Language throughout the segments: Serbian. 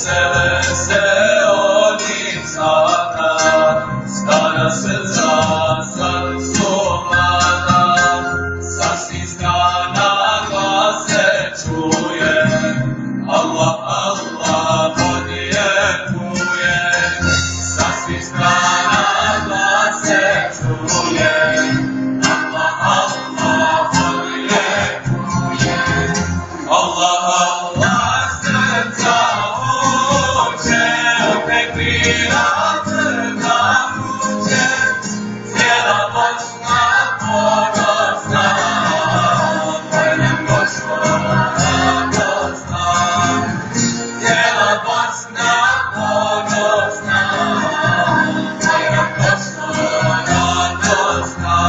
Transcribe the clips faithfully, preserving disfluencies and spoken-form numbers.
vesele se oni sada, stara srca sad su mlada, sa svih strana glas se čuje, Allah, Allah, odjekuje, sa svih strana glas se čuje, Allah, Allah, odjekuje, Allah, Allah, srca uče, tekbira crna uče, cijela Bosna ponosna, Bajram Goško radosna, cijela Bosna ponosna, Bajram Goško radosna.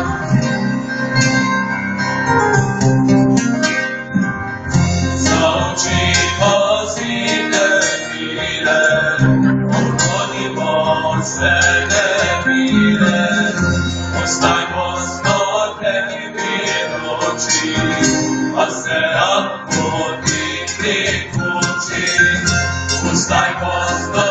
Saučimo zime mire, uklonimo sve nemire, ostaj Bosno mirući, pa se raputi priključi. Ostaj Bosno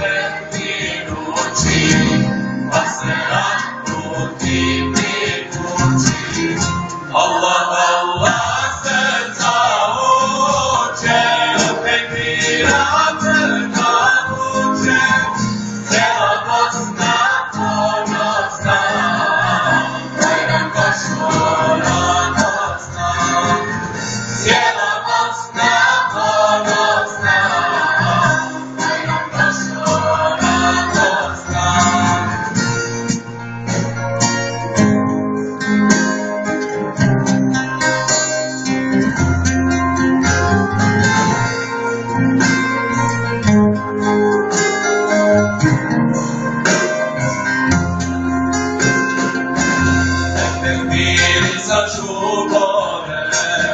mirući, pa se raputi priključi. Allah, Allah, srca uče, tekbira crna uče, cijela Bosna ponosna, Bajram Goško radosna, cijela Bosna ponosna, Bajram Goško radosna. Tekbiri za šupove,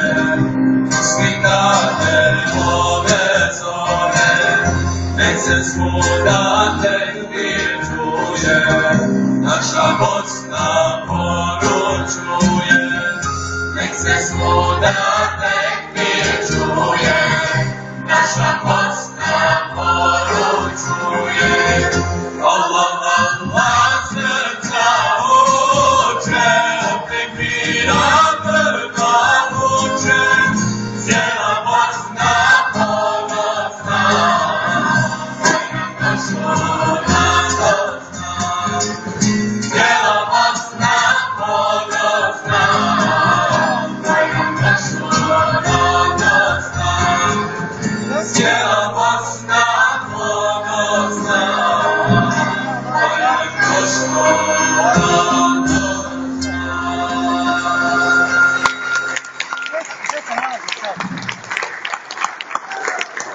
slikane ove zore, nek se svuda tekbir čuje, naša Bosna poručuje, nek se svuda tekbir čuje, naša Bosna poručuje. Allah, Allah, srca uče, tekbira crna uče, cijela Bosna ponosna, Bajram Goško radosna, cijela Bosna ponosna, Bajram Goško radosna, cijela Bosna ponosna, Bajram Goško radosna.